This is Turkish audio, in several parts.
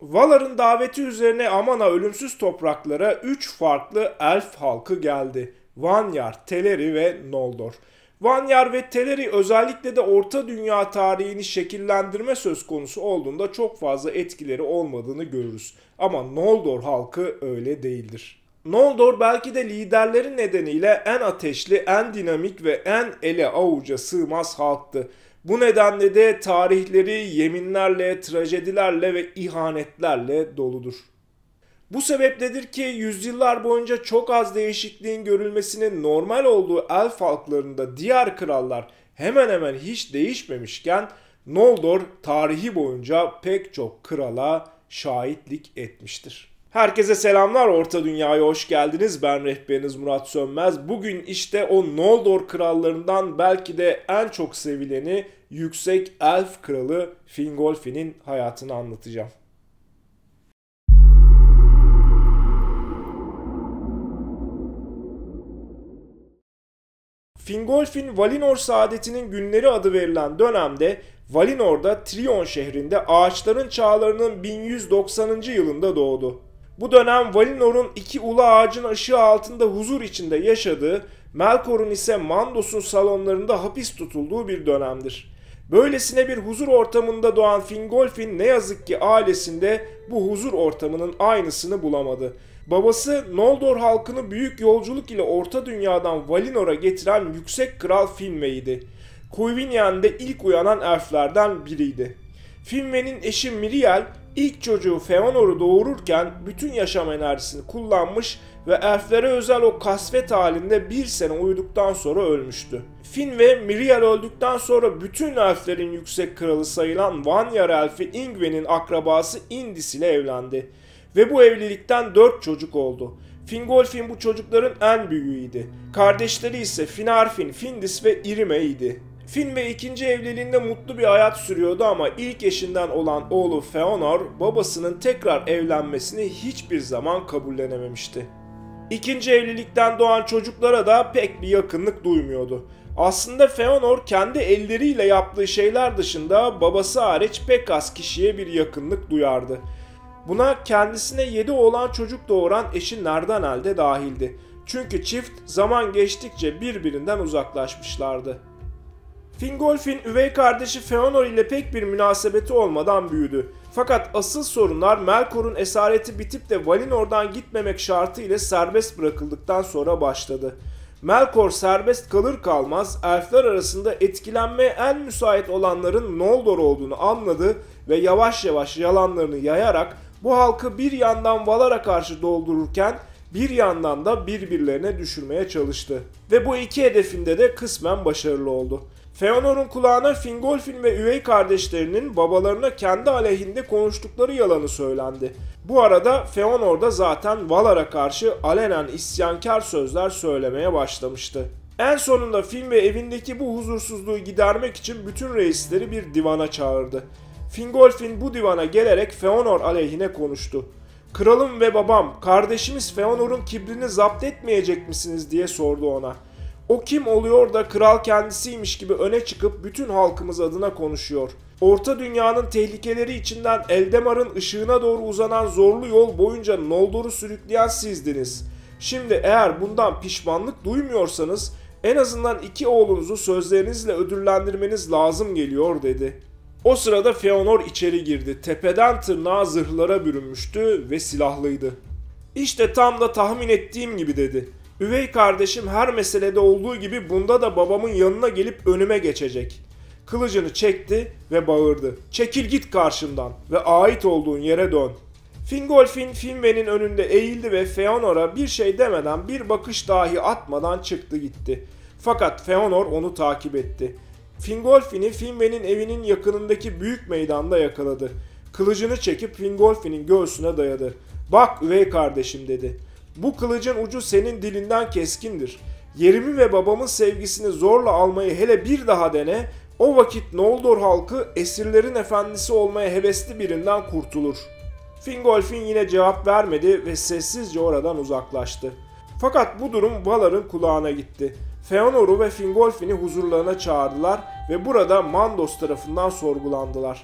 Valar'ın daveti üzerine Aman'a ölümsüz topraklara 3 farklı elf halkı geldi. Vanyar, Teleri ve Noldor. Vanyar ve Teleri özellikle de Orta Dünya tarihini şekillendirme söz konusu olduğunda çok fazla etkileri olmadığını görürüz. Ama Noldor halkı öyle değildir. Noldor belki de liderleri nedeniyle en ateşli, en dinamik ve en ele avuca sığmaz halktı. Bu nedenle de tarihleri yeminlerle, trajedilerle ve ihanetlerle doludur. Bu sebepledir ki yüzyıllar boyunca çok az değişikliğin görülmesinin normal olduğu elf halklarında diğer krallar hemen hemen hiç değişmemişken Noldor tarihi boyunca pek çok krala şahitlik etmiştir. Herkese selamlar, Orta Dünya'ya hoş geldiniz. Ben rehberiniz Murat Sönmez. Bugün işte o Noldor krallarından belki de en çok sevileni Yüksek Elf Kralı Fingolfin'in hayatını anlatacağım. Fingolfin, Valinor saadetinin günleri adı verilen dönemde Valinor'da Trion şehrinde ağaçların çağlarının 1190. yılında doğdu. Bu dönem Valinor'un iki ulu ağacın ışığı altında huzur içinde yaşadığı, Melkor'un ise Mandos'un salonlarında hapis tutulduğu bir dönemdir. Böylesine bir huzur ortamında doğan Fingolfin ne yazık ki ailesinde bu huzur ortamının aynısını bulamadı. Babası Noldor halkını büyük yolculuk ile Orta Dünya'dan Valinor'a getiren yüksek kral Finwë'ydi. Cuivién'de ilk uyanan elflerden biriydi. Finwë'nin eşi Miriel ilk çocuğu Feanor'u doğururken bütün yaşam enerjisini kullanmış ve elflere özel o kasvet halinde bir sene uyuduktan sonra ölmüştü. Finwë, Miriel öldükten sonra bütün elflerin yüksek kralı sayılan Vanyar elfi Ingwë'nin akrabası Indis ile evlendi. Ve bu evlilikten 4 çocuk oldu. Fingolfin bu çocukların en büyüğüydü. Kardeşleri ise Finarfin, Findis ve Irime'ydi. Finwë ikinci evliliğinde mutlu bir hayat sürüyordu ama ilk eşinden olan oğlu Feanor babasının tekrar evlenmesini hiçbir zaman kabullenememişti. İkinci evlilikten doğan çocuklara da pek bir yakınlık duymuyordu. Aslında Feanor kendi elleriyle yaptığı şeyler dışında babası hariç pek az kişiye bir yakınlık duyardı. Buna kendisine 7 oğlan çocuk doğuran eşi Nerdanel de dahildi. Çünkü çift zaman geçtikçe birbirinden uzaklaşmışlardı. Fingolfin üvey kardeşi Feanor ile pek bir münasebeti olmadan büyüdü. Fakat asıl sorunlar Melkor'un esareti bitip de Valinor'dan gitmemek şartı ile serbest bırakıldıktan sonra başladı. Melkor serbest kalır kalmaz elfler arasında etkilenmeye en müsait olanların Noldor olduğunu anladı ve yavaş yavaş yalanlarını yayarak bu halkı bir yandan Valar'a karşı doldururken bir yandan da birbirlerine düşürmeye çalıştı. Ve bu iki hedefinde de kısmen başarılı oldu. Feanor'un kulağına Fingolfin ve üvey kardeşlerinin babalarına kendi aleyhinde konuştukları yalanı söylendi. Bu arada Feanor da zaten Valar'a karşı alenen isyankar sözler söylemeye başlamıştı. En sonunda Finwë evindeki bu huzursuzluğu gidermek için bütün reisleri bir divana çağırdı. Fingolfin bu divana gelerek Feanor aleyhine konuştu. "Kralım ve babam, kardeşimiz Feanor'un kibrini zapt etmeyecek misiniz?" diye sordu ona. O kim oluyor da kral kendisiymiş gibi öne çıkıp bütün halkımız adına konuşuyor. Orta Dünya'nın tehlikeleri içinden Eldamar'ın ışığına doğru uzanan zorlu yol boyunca Noldor'u sürükleyen sizdiniz. Şimdi eğer bundan pişmanlık duymuyorsanız en azından 2 oğlunuzu sözlerinizle ödüllendirmeniz lazım geliyor dedi. O sırada Feanor içeri girdi. Tepeden tırnağa zırhlara bürünmüştü ve silahlıydı. "İşte tam da tahmin ettiğim gibi" dedi. "Üvey kardeşim her meselede olduğu gibi bunda da babamın yanına gelip önüme geçecek." Kılıcını çekti ve bağırdı. "Çekil git karşımdan ve ait olduğun yere dön." Fingolfin Finwë'nin önünde eğildi ve Feanor'a bir şey demeden bir bakış dahi atmadan çıktı gitti. Fakat Feanor onu takip etti. Fingolfin'i Finwë'nin evinin yakınındaki büyük meydanda yakaladı. Kılıcını çekip Fingolfin'in göğsüne dayadı. "Bak üvey kardeşim" dedi. "Bu kılıcın ucu senin dilinden keskindir. Yerimi ve babamın sevgisini zorla almayı hele bir daha dene, o vakit Noldor halkı esirlerin efendisi olmaya hevesli birinden kurtulur." Fingolfin yine cevap vermedi ve sessizce oradan uzaklaştı. Fakat bu durum Valar'ın kulağına gitti. Feanor'u ve Fingolfin'i huzurlarına çağırdılar ve burada Mandos tarafından sorgulandılar.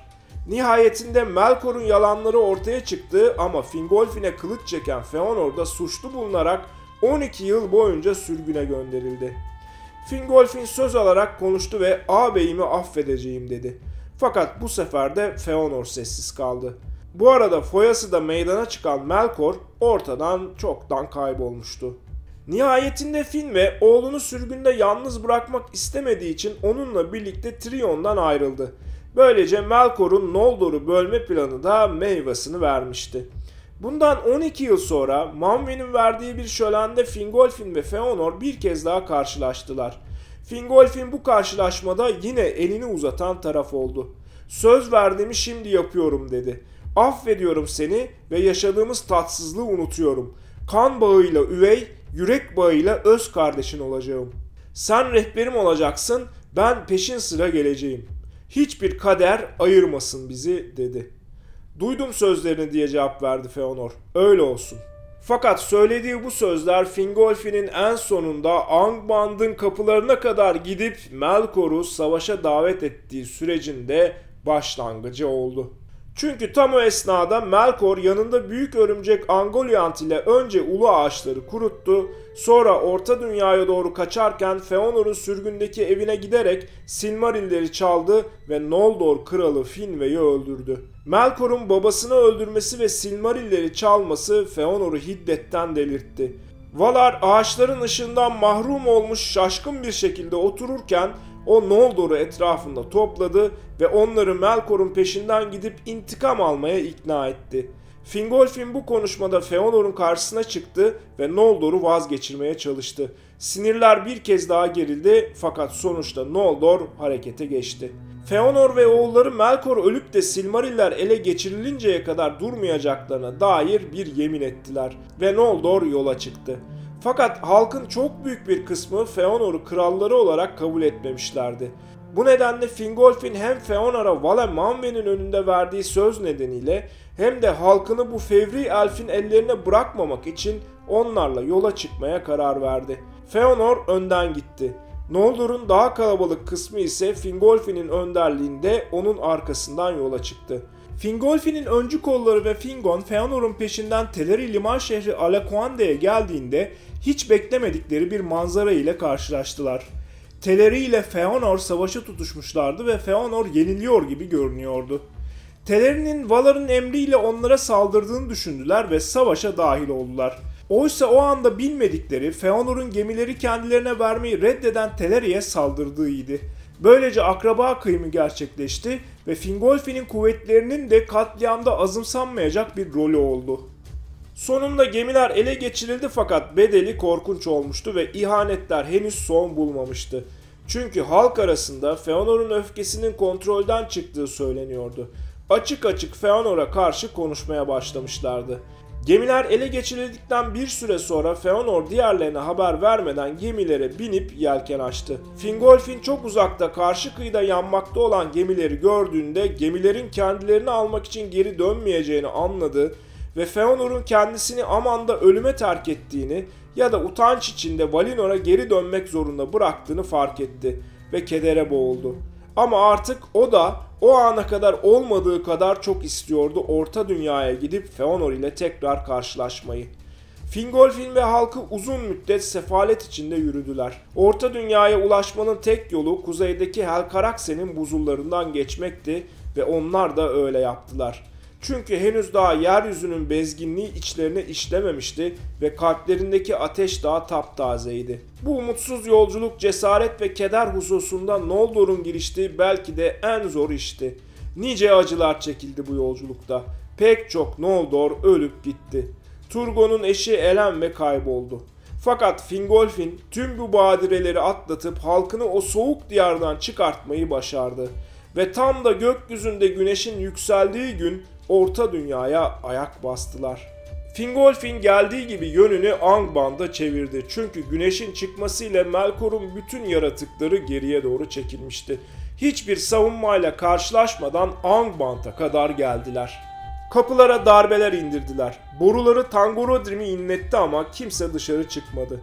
Nihayetinde Melkor'un yalanları ortaya çıktı ama Fingolfin'e kılıç çeken Feanor da suçlu bulunarak 12 yıl boyunca sürgüne gönderildi. Fingolfin söz alarak konuştu ve ağabeyimi affedeceğim dedi. Fakat bu sefer de Feanor sessiz kaldı. Bu arada foyası da meydana çıkan Melkor ortadan çoktan kaybolmuştu. Nihayetinde Fin ve oğlunu sürgünde yalnız bırakmak istemediği için onunla birlikte Trion'dan ayrıldı. Böylece Melkor'un Noldor'u bölme planı da meyvasını vermişti. Bundan 12 yıl sonra Manwë'nin verdiği bir şölende Fingolfin ve Feanor bir kez daha karşılaştılar. Fingolfin bu karşılaşmada yine elini uzatan taraf oldu. "Söz verdiğimi şimdi yapıyorum" dedi. "Affediyorum seni ve yaşadığımız tatsızlığı unutuyorum. Kan bağıyla üvey, yürek bağıyla öz kardeşin olacağım. Sen rehberim olacaksın, ben peşin sıra geleceğim. Hiçbir kader ayırmasın bizi" dedi. "Duydum sözlerini" diye cevap verdi Feanor. "Öyle olsun." Fakat söylediği bu sözler Fingolfin'in en sonunda Angband'ın kapılarına kadar gidip Melkor'u savaşa davet ettiği sürecin de başlangıcı oldu. Çünkü tam o esnada Melkor yanında büyük örümcek Ungoliant ile önce ulu ağaçları kuruttu, sonra Orta Dünya'ya doğru kaçarken Feanor'un sürgündeki evine giderek Silmarill'leri çaldı ve Noldor kralı Finwë'yi öldürdü. Melkor'un babasını öldürmesi ve Silmarill'leri çalması Feanor'u hiddetten delirtti. Valar ağaçların ışığından mahrum olmuş şaşkın bir şekilde otururken o Noldor'u etrafında topladı ve onları Melkor'un peşinden gidip intikam almaya ikna etti. Fingolfin bu konuşmada Feanor'un karşısına çıktı ve Noldor'u vazgeçirmeye çalıştı. Sinirler bir kez daha gerildi fakat sonuçta Noldor harekete geçti. Feanor ve oğulları Melkor ölüp de Silmariller ele geçirilinceye kadar durmayacaklarına dair bir yemin ettiler ve Noldor yola çıktı. Fakat halkın çok büyük bir kısmı Feanor'u kralları olarak kabul etmemişlerdi. Bu nedenle Fingolfin hem Feanor'a Vale Manwë'nin önünde verdiği söz nedeniyle hem de halkını bu fevri elfin ellerine bırakmamak için onlarla yola çıkmaya karar verdi. Feanor önden gitti. Noldor'un daha kalabalık kısmı ise Fingolfin'in önderliğinde onun arkasından yola çıktı. Fingolfin'in öncü kolları ve Fingon, Feanor'un peşinden Teleri liman şehri Alaquande'ye geldiğinde hiç beklemedikleri bir manzara ile karşılaştılar. Teleri ile Feanor savaşa tutuşmuşlardı ve Feanor yeniliyor gibi görünüyordu. Teleri'nin Valar'ın emriyle onlara saldırdığını düşündüler ve savaşa dahil oldular. Oysa o anda bilmedikleri Feanor'un gemileri kendilerine vermeyi reddeden Teleri'ye saldırdığıydı. Böylece akraba kıyımı gerçekleşti ve Fingolfin'in kuvvetlerinin de katliamda azımsanmayacak bir rolü oldu. Sonunda gemiler ele geçirildi fakat bedeli korkunç olmuştu ve ihanetler henüz son bulmamıştı. Çünkü halk arasında Feanor'un öfkesinin kontrolden çıktığı söyleniyordu. Açık açık Feanor'a karşı konuşmaya başlamışlardı. Gemiler ele geçirildikten bir süre sonra Feanor diğerlerine haber vermeden gemilere binip yelken açtı. Fingolfin çok uzakta karşı kıyıda yanmakta olan gemileri gördüğünde gemilerin kendilerini almak için geri dönmeyeceğini anladı ve Feanor'un kendisini Aman'da ölüme terk ettiğini ya da utanç içinde Valinor'a geri dönmek zorunda bıraktığını fark etti ve kedere boğuldu. Ama artık o da o ana kadar olmadığı kadar çok istiyordu Orta Dünya'ya gidip Feanor ile tekrar karşılaşmayı. Fingolfin ve halkı uzun müddet sefalet içinde yürüdüler. Orta Dünya'ya ulaşmanın tek yolu kuzeydeki Helcaraxe'nin buzullarından geçmekti ve onlar da öyle yaptılar. Çünkü henüz daha yeryüzünün bezginliği içlerine işlememişti ve kalplerindeki ateş daha taptazeydi. Bu umutsuz yolculuk cesaret ve keder hususunda Noldor'un giriştiği belki de en zor işti. Nice acılar çekildi bu yolculukta. Pek çok Noldor ölüp gitti. Turgon'un eşi Elendil kayboldu. Fakat Fingolfin tüm bu badireleri atlatıp halkını o soğuk diyardan çıkartmayı başardı. Ve tam da gökyüzünde güneşin yükseldiği gün Orta Dünya'ya ayak bastılar. Fingolfin geldiği gibi yönünü Angband'a çevirdi. Çünkü güneşin çıkmasıyla Melkor'un bütün yaratıkları geriye doğru çekilmişti. Hiçbir savunmayla karşılaşmadan Angband'a kadar geldiler. Kapılara darbeler indirdiler. Boruları Tangorodrim'i inletti ama kimse dışarı çıkmadı.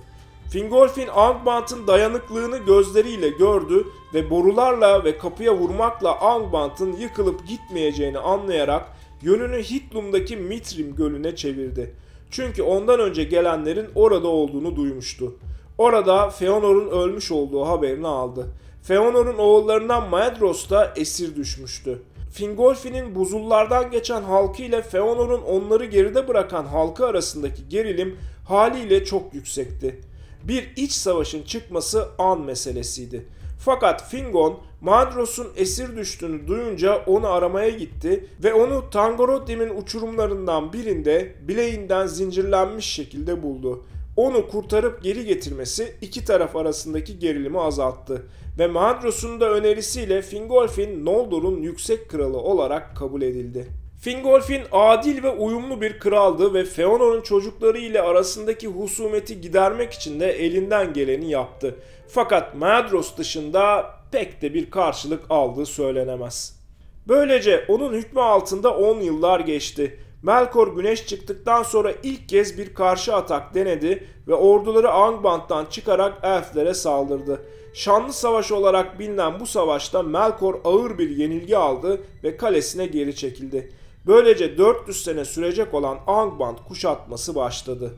Fingolfin Angband'ın dayanıklılığını gözleriyle gördü ve borularla ve kapıya vurmakla Angband'ın yıkılıp gitmeyeceğini anlayarak yönünü Hitlum'daki Mitrim Gölü'ne çevirdi. Çünkü ondan önce gelenlerin orada olduğunu duymuştu. Orada Feanor'un ölmüş olduğu haberini aldı. Feanor'un oğullarından Maedhros da esir düşmüştü. Fingolfin'in buzullardan geçen halkı ile Feanor'un onları geride bırakan halkı arasındaki gerilim haliyle çok yüksekti. Bir iç savaşın çıkması an meselesiydi. Fakat Fingon, Maedhros'un esir düştüğünü duyunca onu aramaya gitti ve onu Tangorodrim'in uçurumlarından birinde bileğinden zincirlenmiş şekilde buldu. Onu kurtarıp geri getirmesi iki taraf arasındaki gerilimi azalttı ve Maedhros'un da önerisiyle Fingolfin Noldor'un yüksek kralı olarak kabul edildi. Fingolfin adil ve uyumlu bir kraldı ve Feanor'un çocukları ile arasındaki husumeti gidermek için de elinden geleni yaptı. Fakat Maedhros dışında pek de bir karşılık aldığı söylenemez. Böylece onun hükmü altında 10 yıllar geçti. Melkor güneş çıktıktan sonra ilk kez bir karşı atak denedi ve orduları Angband'dan çıkarak elflere saldırdı. Şanlı savaş olarak bilinen bu savaşta Melkor ağır bir yenilgi aldı ve kalesine geri çekildi. Böylece 400 sene sürecek olan Angband kuşatması başladı.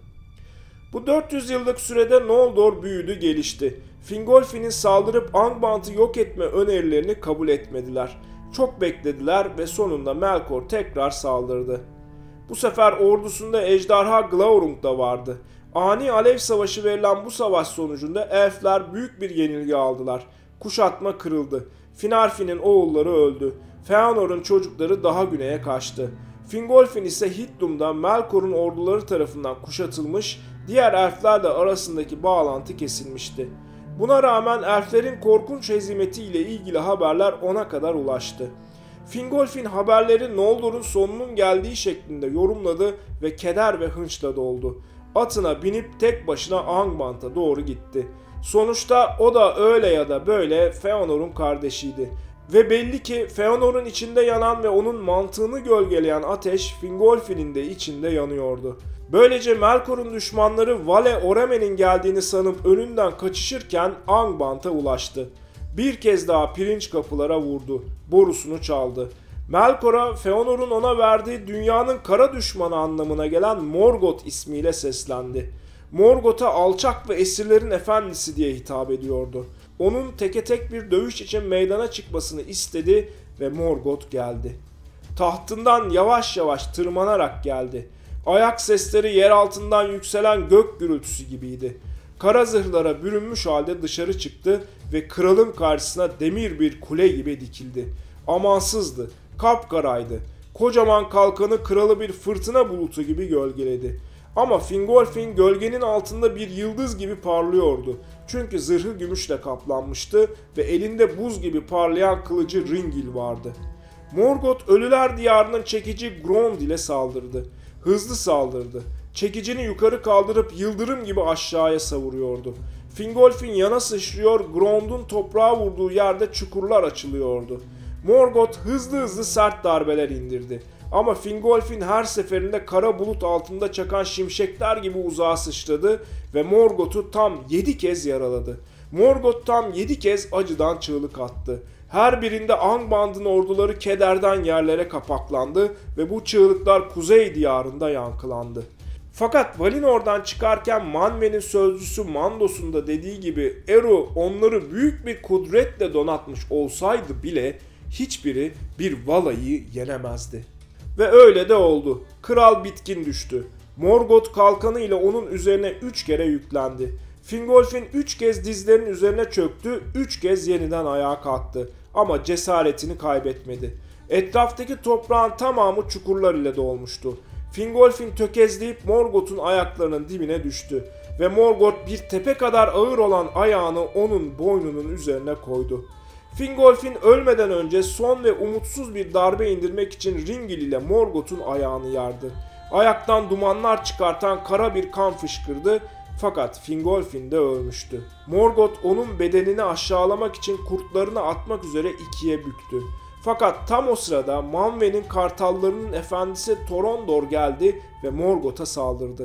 Bu 400 yıllık sürede Noldor büyüdü, gelişti. Fingolfin'in saldırıp Angband'ı yok etme önerilerini kabul etmediler. Çok beklediler ve sonunda Melkor tekrar saldırdı. Bu sefer ordusunda ejderha Glaurung da vardı. Ani alev savaşı verilen bu savaş sonucunda elfler büyük bir yenilgi aldılar. Kuşatma kırıldı. Finarfin'in oğulları öldü. Feanor'un çocukları daha güneye kaçtı. Fingolfin ise Hitlum'da Melkor'un orduları tarafından kuşatılmış, diğer elflerle arasındaki bağlantı kesilmişti. Buna rağmen elflerin korkunç hezimeti ile ilgili haberler ona kadar ulaştı. Fingolfin haberleri Noldor'un sonunun geldiği şeklinde yorumladı ve keder ve hınçla doldu. Atına binip tek başına Angband'a doğru gitti. Sonuçta o da öyle ya da böyle Feanor'un kardeşiydi. Ve belli ki Feanor'un içinde yanan ve onun mantığını gölgeleyen ateş Fingolfin'in de içinde yanıyordu. Böylece Melkor'un düşmanları Vale Oremen'in geldiğini sanıp önünden kaçışırken Angband'a ulaştı. Bir kez daha pirinç kapılara vurdu. Borusunu çaldı. Melkor'a Feanor'un ona verdiği dünyanın kara düşmanı anlamına gelen Morgoth ismiyle seslendi. Morgoth'a alçak ve esirlerin efendisi diye hitap ediyordu. Onun teke tek bir dövüş için meydana çıkmasını istedi ve Morgoth geldi. Tahtından yavaş yavaş tırmanarak geldi. Ayak sesleri yer altından yükselen gök gürültüsü gibiydi. Kara zırhlara bürünmüş halde dışarı çıktı ve kralın karşısına demir bir kule gibi dikildi. Amansızdı, kapkaraydı. Kocaman kalkanı kralı bir fırtına bulutu gibi gölgeledi. Ama Fingolfin gölgenin altında bir yıldız gibi parlıyordu. Çünkü zırhı gümüşle kaplanmıştı ve elinde buz gibi parlayan kılıcı Ringil vardı. Morgoth ölüler diyarının çekici Grond ile saldırdı. Hızlı saldırdı. Çekicini yukarı kaldırıp yıldırım gibi aşağıya savuruyordu. Fingolfin yana sıçrıyor, Grond'un toprağa vurduğu yerde çukurlar açılıyordu. Morgoth hızlı sert darbeler indirdi. Ama Fingolfin her seferinde kara bulut altında çakan şimşekler gibi uzağa sıçradı ve Morgoth'u tam 7 kez yaraladı. Morgoth tam 7 kez acıdan çığlık attı. Her birinde Angband'ın orduları kederden yerlere kapaklandı ve bu çığlıklar kuzey diyarında yankılandı. Fakat Valinor'dan çıkarken Manwë'nin sözcüsü Mandos'un da dediği gibi Eru onları büyük bir kudretle donatmış olsaydı bile hiçbiri bir Vala'yı yenemezdi. Ve öyle de oldu. Kral bitkin düştü. Morgoth kalkanı ile onun üzerine 3 kere yüklendi. Fingolfin 3 kez dizlerinin üzerine çöktü, 3 kez yeniden ayağa kalktı. Ama cesaretini kaybetmedi. Etraftaki toprağın tamamı çukurlar ile dolmuştu. Fingolfin tökezleyip Morgoth'un ayaklarının dibine düştü. Ve Morgoth bir tepe kadar ağır olan ayağını onun boynunun üzerine koydu. Fingolfin ölmeden önce son ve umutsuz bir darbe indirmek için Ringil ile Morgoth'un ayağını yardı. Ayaktan dumanlar çıkartan kara bir kan fışkırdı fakat Fingolfin de ölmüştü. Morgoth onun bedenini aşağılamak için kurtlarını atmak üzere ikiye büktü. Fakat tam o sırada Manwë'nin kartallarının efendisi Torondor geldi ve Morgoth'a saldırdı.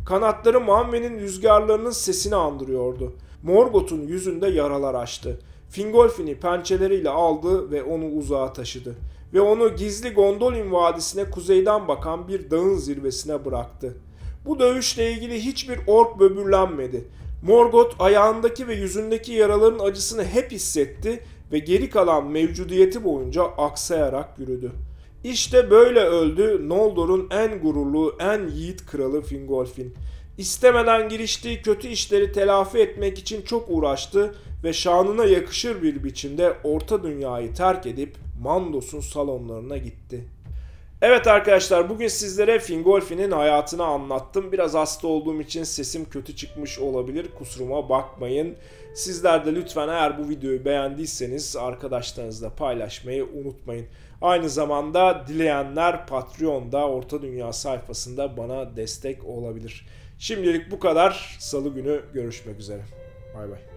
Kanatları Manwe'nin rüzgarlarının sesini andırıyordu. Morgoth'un yüzünde yaralar açtı. Fingolfin'i pençeleriyle aldı ve onu uzağa taşıdı. Ve onu gizli Gondolin Vadisi'ne kuzeyden bakan bir dağın zirvesine bıraktı. Bu dövüşle ilgili hiçbir ork böbürlenmedi. Morgoth ayağındaki ve yüzündeki yaraların acısını hep hissetti ve geri kalan mevcudiyeti boyunca aksayarak yürüdü. İşte böyle öldü Noldor'un en gururlu, en yiğit kralı Fingolfin. İstemeden giriştiği kötü işleri telafi etmek için çok uğraştı ve şanına yakışır bir biçimde Orta Dünya'yı terk edip Mandos'un salonlarına gitti. Evet arkadaşlar, bugün sizlere Fingolfin'in hayatını anlattım. Biraz hasta olduğum için sesim kötü çıkmış olabilir. Kusuruma bakmayın. Sizler de lütfen eğer bu videoyu beğendiyseniz arkadaşlarınızla paylaşmayı unutmayın. Aynı zamanda dileyenler Patreon'da Orta Dünya sayfasında bana destek olabilir. Şimdilik bu kadar. Salı günü görüşmek üzere. Bay bay.